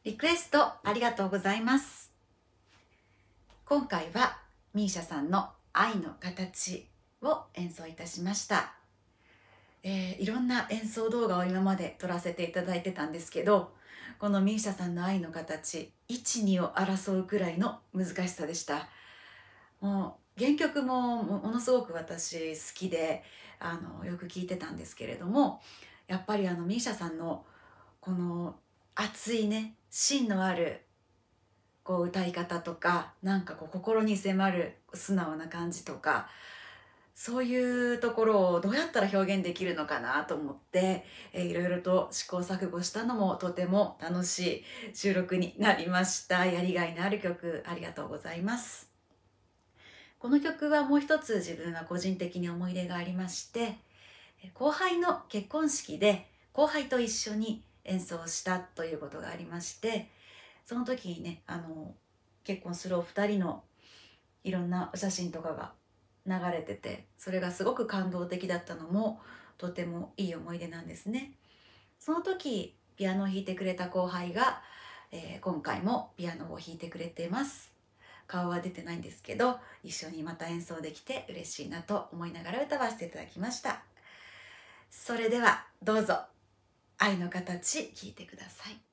リクエストありがとうございます。今回はミーシャさんの愛の形を演奏いたしました。いろんな演奏動画を今まで撮らせていただいてたんですけど、このミーシャさんの愛の形、1、2を争うくらいの難しさでした。もう原曲もものすごく私好きでよく聴いてたんですけれども、やっぱりミーシャさんのこの熱いね、芯のある歌い方とか、なんか心に迫る素直な感じとか、そういうところをどうやったら表現できるのかなと思って、いろいろと試行錯誤したのもとても楽しい収録になりました。やりがいのある曲ありがとうございます。この曲はもう一つ自分は個人的に思い出がありまして、後輩の結婚式で後輩と一緒に演奏したということがありまして、その時にね、結婚するお二人のいろんなお写真とかが流れてて、それがすごく感動的だったのもとてもいい思い出なんですね。その時ピアノを弾いてくれた後輩が、今回もピアノを弾いてくれています。顔は出てないんですけど、一緒にまた演奏できて嬉しいなと思いながら歌わせていただきました。それではどうぞ愛の形聴いてください。